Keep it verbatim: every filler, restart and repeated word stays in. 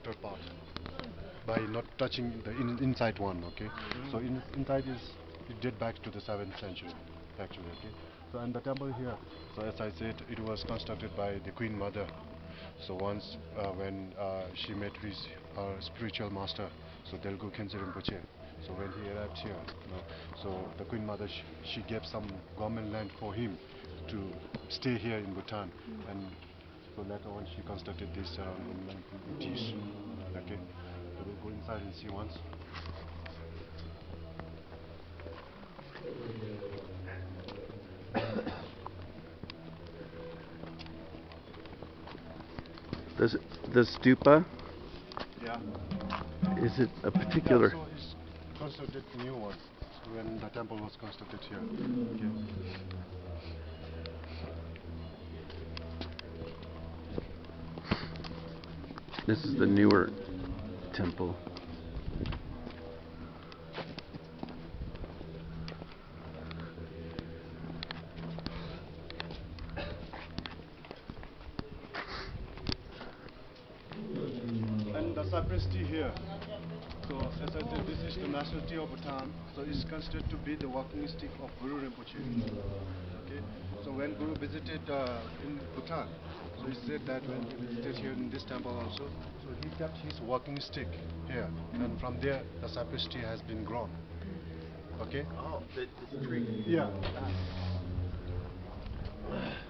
outer part by not touching the in, inside one. Okay, so in, inside is it date back to the seventh century actually. Okay, so and the temple here. So as I said, it was constructed by the Queen Mother. So once uh, when uh, she met his her spiritual master, so Delgu Khyentse Rinpoche. So when he arrived here, you know, so the Queen Mother sh she gave some government land for him to stay here in Bhutan, and so later on she constructed this around in nineteen eighties. Okay, so we'll go inside and see once. The the stupa, Yeah. is it a Yeah, particular? so he's constructed new one when the temple was constructed here. Okay. This is the newer temple. And the sapristi here. So as I said, this is the nationality of Bhutan. So it's considered to be the walking stick of Guru Rinpoche. Okay. So when Guru visited uh, in Bhutan, so he said that when he visited here in this temple also, so he kept his walking stick here, and from there the sapristi has been grown. Okay. Oh, this tree. Yeah.